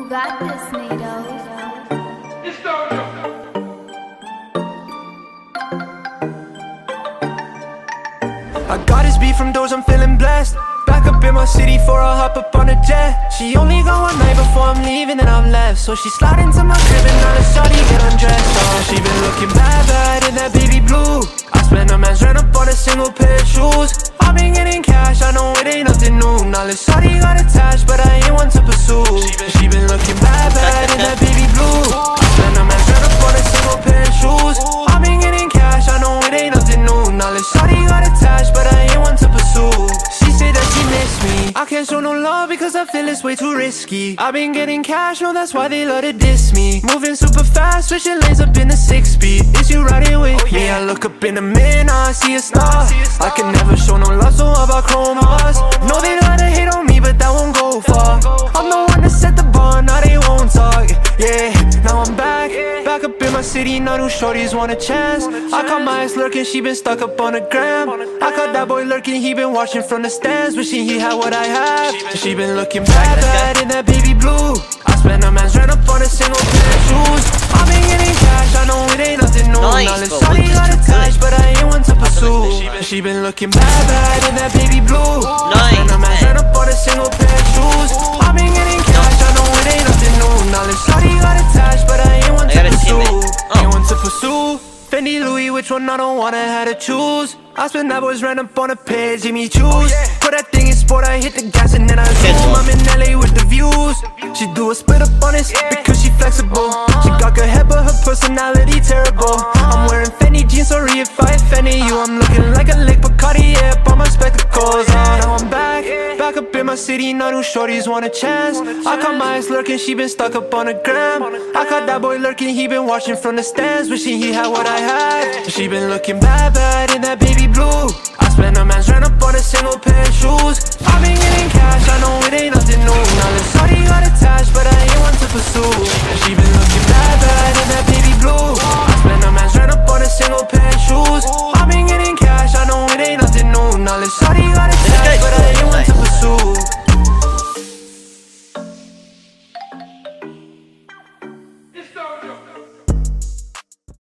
You got this, NATO. I got this beat from doors, I'm feeling blessed. Back up in my city before I hop up on a jet. She only got one night before I'm leaving and I'm left. So she slide into my crib and now the shawty get undressed. Oh, she been looking bad, bad in that baby blue. I spent a man's rent up on a single pair of shoes. I been getting cash, I know it ain't nothing new. Now this shawty got attached, but I ain't one to pursue. She been looking bad, bad in that baby blue. I spent a man's rent up on a single pair of shoes. I been getting cash, I know it ain't nothing new. Now this shawty got attached, but I ain't one to pursue. She said that she miss me. I can't show no love because I feel it's way too risky. I been getting cash, no, that's why they love to diss me. Moving super fast, switching lanes up in the 6-speed. Is you riding with me? I look up in the mirror, now I see a star. I can never show no love, so how about chromas? Know they love to hate on me, but that won't go far. I'm the one that set the bar, now they won't talk. Yeah, now I'm back up in my city, now new shorties want a chance. I caught my ex lurking, she been stuck up on the gram. I caught that boy lurking, he been watching from the stands, wishing he had what I have. She been looking bad, bad in that baby blue. I spent a man's rent up on a single pair of shoes. I been getting cash, I know it ain't nothing new. Now this shawty got attached, but I ain't one to pursue. She been looking bad, bad in that baby blue. I spent a man's rent up on a single pair of shoes. I been getting cash, I know it ain't nothing new. Now this shawty got attached, but I ain't one to pursue. Ain't one to pursue. Fendi, Louis, which one I don't wanna have to choose. I spend that boys ran up on a page, Jimmy choose. Put that thing in sport, I hit the gas and then I zoom. I'm in LA with the views. She do a split up on this because she flexible. She got good head but her personality terrible. I'm wearing Fendi jeans, sorry if I offended you. I'm looking like a lick Bacardi up on my spectacles. Now I'm back up in my city, now new shorties want a chance. I caught my ex lurking, she been stuck up on the gram. I caught that boy lurking, he been watching from the stands, wishing he had what I had. She been looking bad, bad in that baby blue. I spent a man's rent up on a single pair of shoes. I been getting cash, I know it ain't nothing new. Now this shawty got attached, but I ain't one to pursue. She been looking bad, bad in that baby blue. I spent a man's rent up on a single pair of shoes. I been getting cash, I know it ain't nothing new. Now this shawty got attached, but I ain't one to pursue.